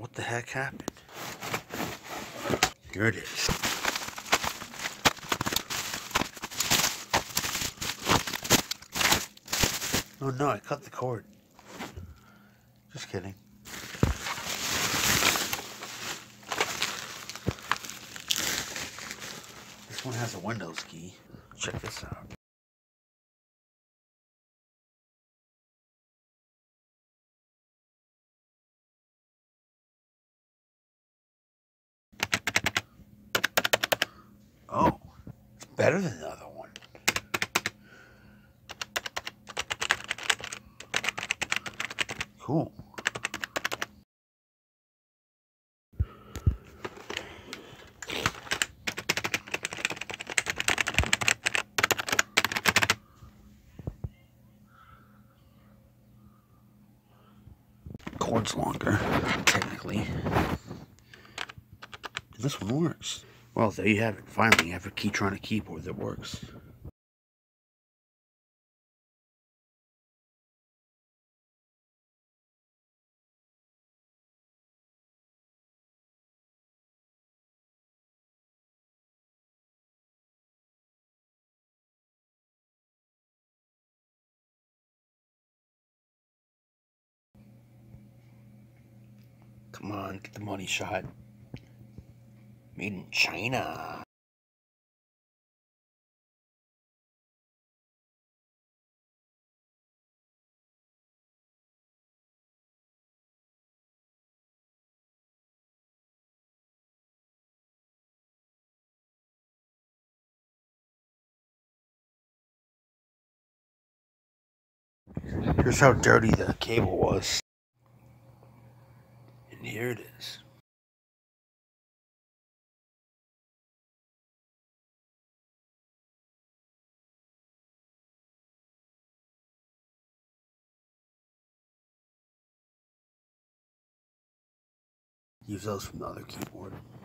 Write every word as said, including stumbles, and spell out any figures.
What the heck happened? Here it is. Oh no, I cut the cord. Just kidding. This one has a Windows key. Check this out. Oh, it's better than the other one. Cool. Cord's longer, technically. And this one works. Well, there you have it. Finally, you have a KeyTronic keyboard that works. Come on, get the money shot. Made in China. Here's how dirty the cable was. And here it is. Use those from the other keyboard.